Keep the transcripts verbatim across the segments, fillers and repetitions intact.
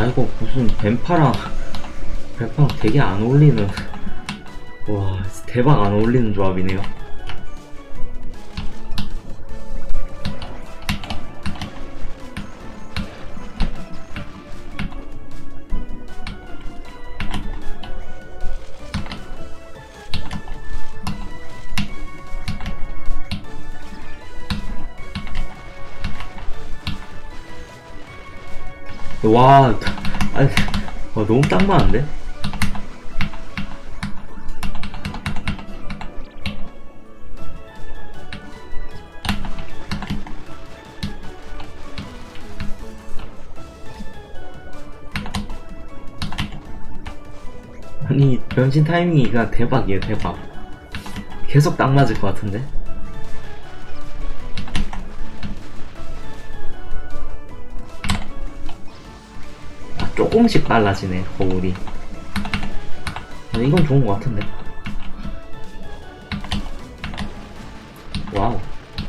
야, 이거 무슨 뱀파랑 뱀파랑 되게 안 어울리는, 와 대박 안 어울리는 조합이네요. 와, 아니, 와, 너무 딱 맞는데? 아니, 변신 타이밍이 그냥 대박이에요, 대박. 계속 딱 맞을 것 같은데? 조금씩 빨라지네, 거울이. 아, 이건 좋은 것 같은데. 와우.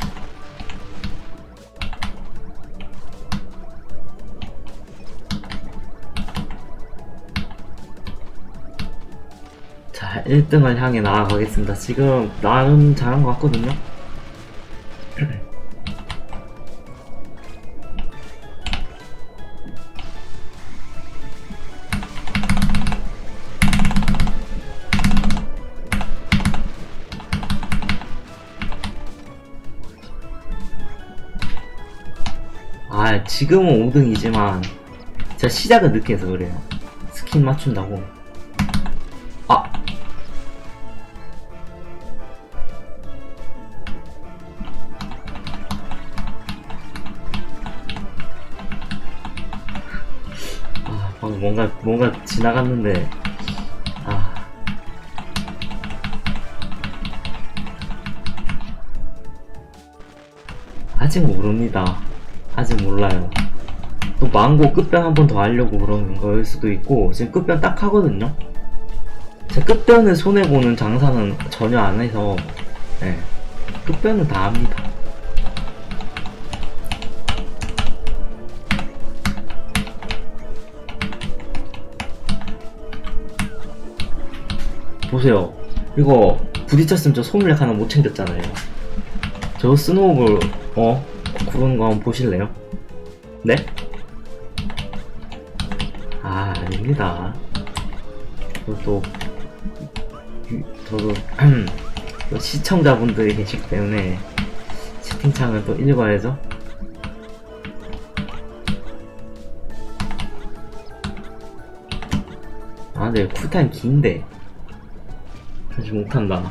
자, 일 등을 향해 나아가겠습니다. 지금 나름 잘한 것 같거든요. 아, 지금은 오 등이지만 제가 시작을 늦게 해서 그래요. 스킨 맞춘다고. 아! 아, 방금 뭔가, 뭔가 지나갔는데, 아. 아직 모릅니다. 아직 몰라요. 또 망고 끝변 한 번 더 하려고 그러는 거일 수도 있고, 지금 끝변 딱 하거든요? 제 끝변을 손해보는 장사는 전혀 안 해서, 네. 끝변은 다 합니다. 보세요. 이거 부딪혔으면 저 소물약 하나 못 챙겼잖아요. 저 스노우볼, 어? 그런 거 한번 보실래요? 네? 아, 아닙니다. 저도, 저도, 또 시청자분들이 계시기 때문에 채팅창을 또 읽어야죠. 아, 근데 쿨타임 긴데. 사실 못한다.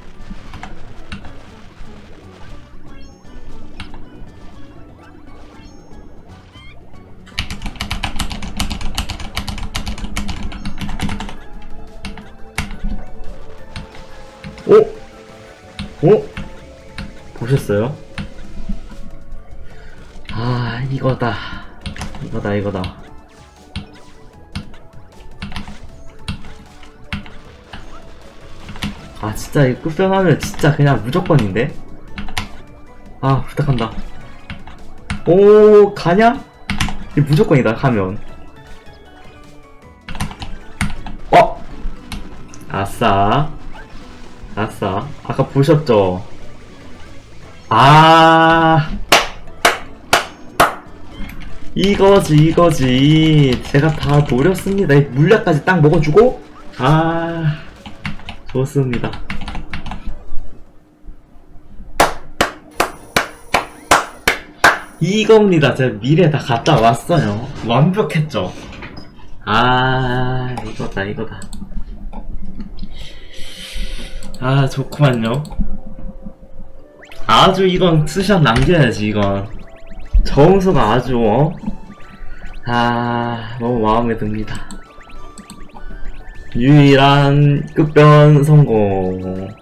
오! 오! 보셨어요? 아, 이거다. 이거다, 이거다. 아, 진짜 이 끝변하면 진짜 그냥 무조건인데? 아, 부탁한다. 오, 가냐? 이 무조건이다, 가면. 어! 아싸. 아싸. 아까 보셨죠? 아, 이거지, 이거지. 제가 다 노렸습니다. 이 물약까지 딱 먹어주고, 아, 좋습니다. 이겁니다. 제가 미래 다 갔다 왔어요. 완벽했죠? 아, 이거다, 이거다. 아, 좋구만요. 아주 이건 스샷 남겨야지, 이건. 정수가 아주, 어? 아, 너무 마음에 듭니다. 유일한 끝변 성공.